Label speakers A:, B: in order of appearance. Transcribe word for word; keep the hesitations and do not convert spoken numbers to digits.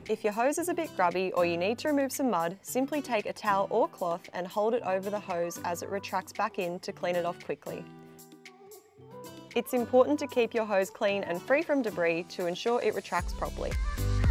A: If your hose is a bit grubby or you need to remove some mud, simply take a towel or cloth and hold it over the hose as it retracts back in to clean it off quickly. It's important to keep your hose clean and free from debris to ensure it retracts properly.